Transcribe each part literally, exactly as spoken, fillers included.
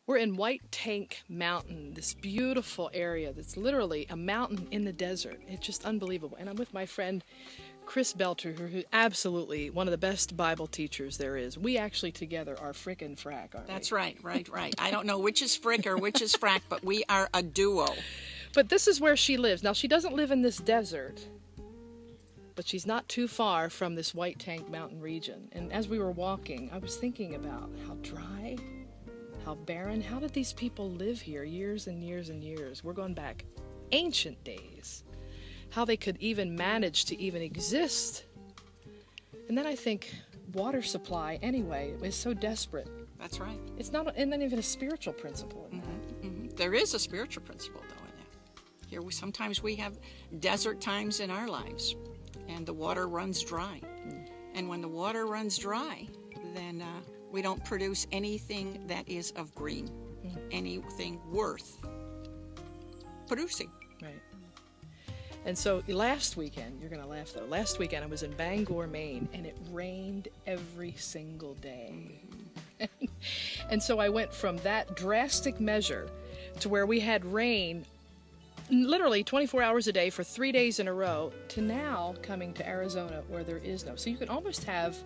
We're in White Tank Mountain, this beautiful area that's literally a mountain in the desert. It's just unbelievable. And I'm with my friend Chris Boelter, who's absolutely one of the best Bible teachers there is. We actually together are frickin' frack, aren't we? That's right, right, right. I don't know which is frick or which is frack, but we are a duo. But this is where she lives. Now, she doesn't live in this desert, but she's not too far from this White Tank Mountain region. And as we were walking, I was thinking about how dry, how barren, how did these people live here years and years and years? We're going back ancient days. How they could even manage to even exist. And then I think water supply, anyway, is so desperate. That's right. It's not, and then even a spiritual principle in that. Mm-hmm, mm-hmm. There is a spiritual principle, though, in that. Here, we, sometimes we have desert times in our lives, and the water runs dry. Mm. And when the water runs dry, then uh, we don't produce anything that is of green, mm. anything worth producing. Right. And so last weekend, you're going to laugh though, last weekend I was in Bangor, Maine, and it rained every single day. Mm-hmm. And so I went from that drastic measure to where we had rain literally twenty-four hours a day for three days in a row to now coming to Arizona where there is no. So you can almost have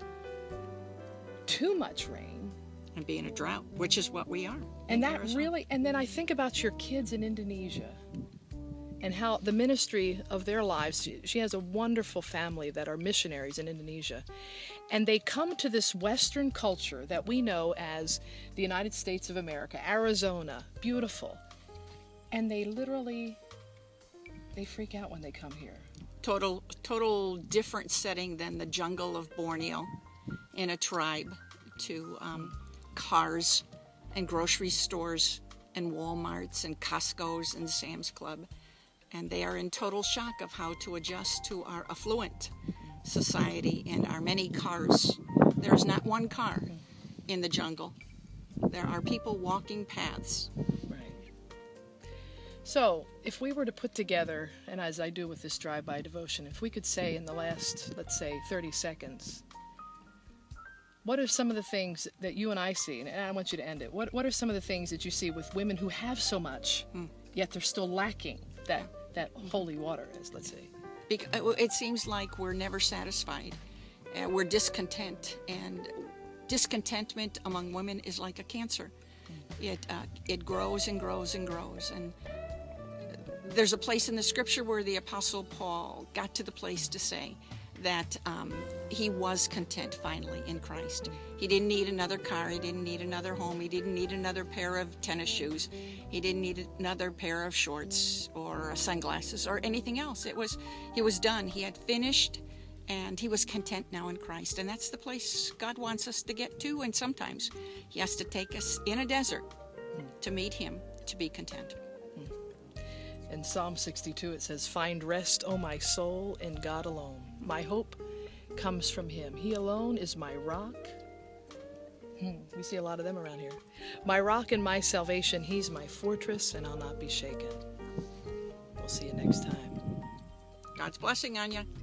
too much rain. And be in a drought, which is what we are. And that Arizona. really, and then I think about your kids in Indonesia. And how the ministry of their lives, she, she has a wonderful family that are missionaries in Indonesia. And they come to this Western culture that we know as the United States of America, Arizona, beautiful. And they literally, they freak out when they come here. Total, total different setting than the jungle of Borneo in a tribe to um, cars and grocery stores and Walmarts and Costco's and Sam's Club. And they are in total shock of how to adjust to our affluent society and our many cars. There is not one car in the jungle. There are people walking paths. Right. So, if we were to put together, and as I do with this drive-by devotion, if we could say in the last, let's say, thirty seconds, what are some of the things that you and I see, and I want you to end it, what, what are some of the things that you see with women who have so much, mm. yet they're still lacking that that holy water is, let's say? It seems like we're never satisfied. Uh, we're discontent, and discontentment among women is like a cancer. Mm. It uh, it grows and grows and grows. And there's a place in the scripture where the Apostle Paul got to the place to say that um, he was content finally in Christ. He didn't need another car, he didn't need another home, he didn't need another pair of tennis shoes, he didn't need another pair of shorts or sunglasses or anything else. It was, he was done. He had finished, and he was content now in Christ. And that's the place God wants us to get to, and sometimes he has to take us in a desert to meet him, to be content. In Psalm sixty-two it says, "Find rest, O my soul, in God alone. My hope comes from him. He alone is my rock." Hmm, we see a lot of them around here. "My rock and my salvation, he's my fortress, and I'll not be shaken." We'll see you next time. God's blessing on you.